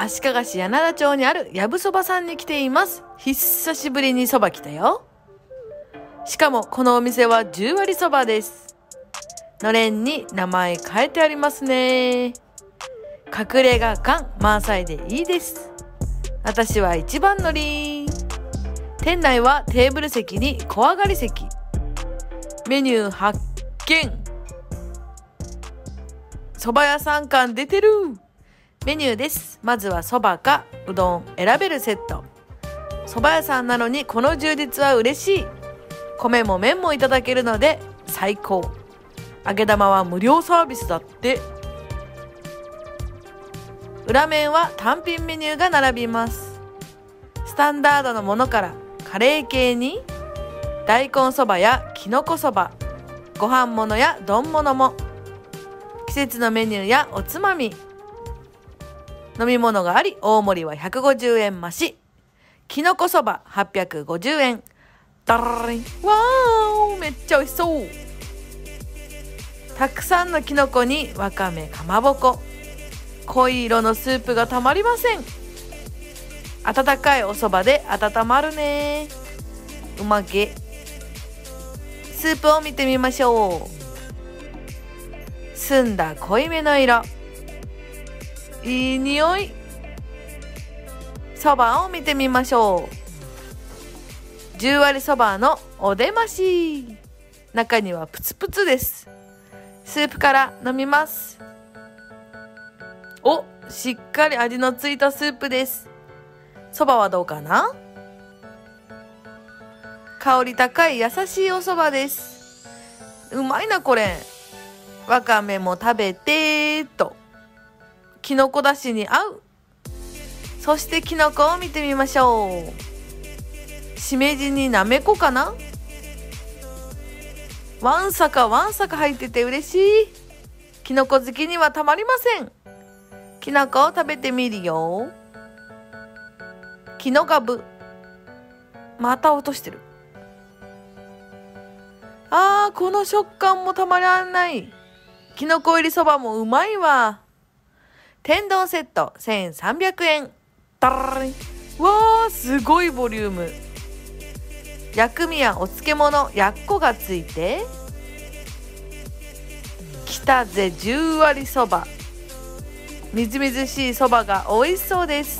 足利市柳田町にあるやぶそばさんに来ています。久しぶりにそば来たよ。しかもこのお店は10割そばです。のれんに名前変えてありますね。隠れ家感満載でいいです。私は一番乗り。店内はテーブル席に小上がり席。メニュー発見。蕎麦屋さん感出てる。メニューです。まずは蕎麦かうどん選べるセット。蕎麦屋さんなのにこの充実は嬉しい。米も麺もいただけるので最高。揚げ玉は無料サービスだって。裏面は単品メニューが並びます。スタンダードのものからカレー系に大根そばやきのこそば、ご飯ものや丼物も、季節のメニューやおつまみ、飲み物があり大盛りは150円増し、きのこそば850円。ダラリン、わー、めっちゃ美味しそう。たくさんのきのこにわかめ、かまぼこ、濃い色のスープがたまりません。温かいおそばで温まるね。うまげ。スープを見てみましょう。澄んだ濃いめの色。いい匂い。そばを見てみましょう。10割そばのお出まし。中にはプツプツです。スープから飲みます。お、しっかり味のついたスープです。そばはどうかな？香り高い優しいおそばです。うまいなこれ。わかめも食べてーと。きのこだしに合う。そしてきのこを見てみましょう。しめじになめこかな？わんさか入ってて嬉しい。きのこ好きにはたまりません。きのこを食べてみるよ。きのかぶ。また落としてる。この食感もたまらない。きのこ入りそばもうまいわ。天丼セット1300円。ダラリン。わー、すごいボリューム。薬味やお漬物、やっこがついて、きたぜ10割そば。みずみずしいそばが美味しそうです。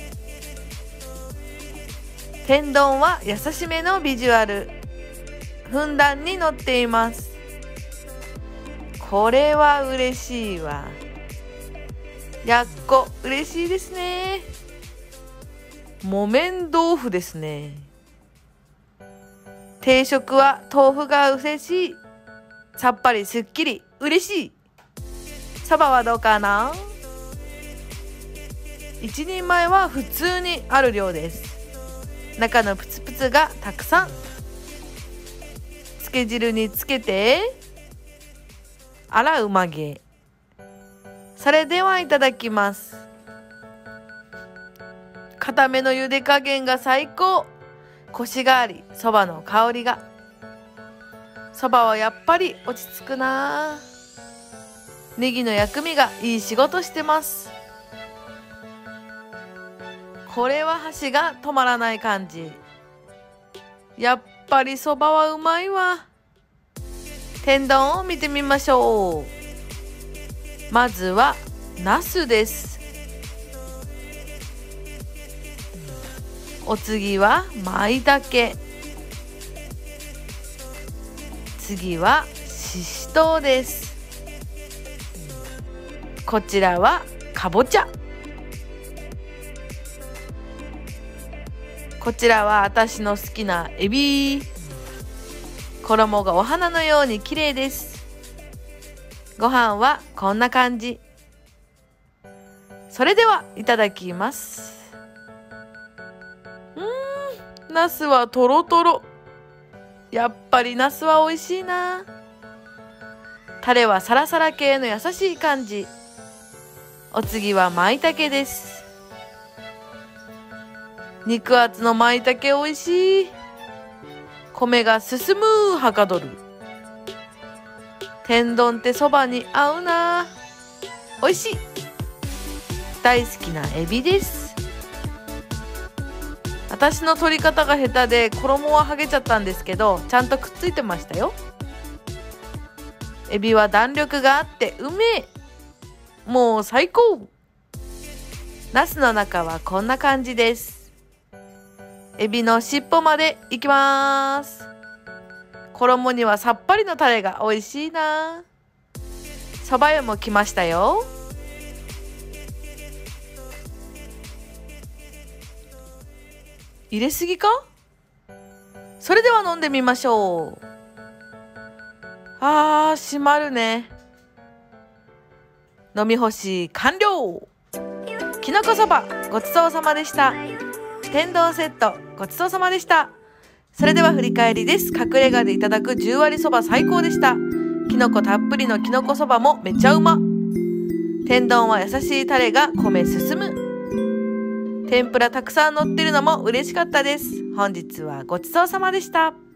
天丼は優しめのビジュアル。ふんだんに乗っています。これは嬉しいわ。やっこ嬉しいですね。木綿豆腐ですね。定食は豆腐が嬉しい。さっぱりすっきり嬉しい。そばはどうかな？一人前は普通にある量です。中のプツプツがたくさん。つけ汁につけて、あらうまげ。それではいただきます。固めの茹で加減が最高。コシがあり、そばの香りが。そばはやっぱり落ち着くな。ネギの薬味がいい仕事してます。これは箸が止まらない感じ。やっぱりそばはうまいわ。天丼を見てみましょう。まずはナスです。お次は舞茸。次はししとうです。こちらはかぼちゃ。こちらは私の好きなエビ。衣がお花のように綺麗です。ご飯はこんな感じ。それではいただきます。ナスはトロトロ。やっぱりナスは美味しいな。タレはサラサラ系の優しい感じ。お次は舞茸です。肉厚の舞茸美味しい。米が進むはかどる。天丼ってそばに合うな。美味しい。 大好きなエビです。私の取り方が下手で衣は剥げちゃったんですけど、ちゃんとくっついてましたよ。エビは弾力があってうめえ。もう最高。ナスの中はこんな感じです。エビの尻尾までいきます。衣にはさっぱりのタレが美味しいな。そば湯も来ましたよ。入れすぎか？それでは飲んでみましょう。閉まるね。飲み干し完了。きのこそばごちそうさまでした。天丼セットごちそうさまでした。それでは振り返りです。隠れ家でいただく10割そば最高でした。きのこたっぷりのきのこそばもめっちゃうま。天丼は優しいタレが米進む。天ぷらたくさん乗ってるのも嬉しかったです。本日はごちそうさまでした。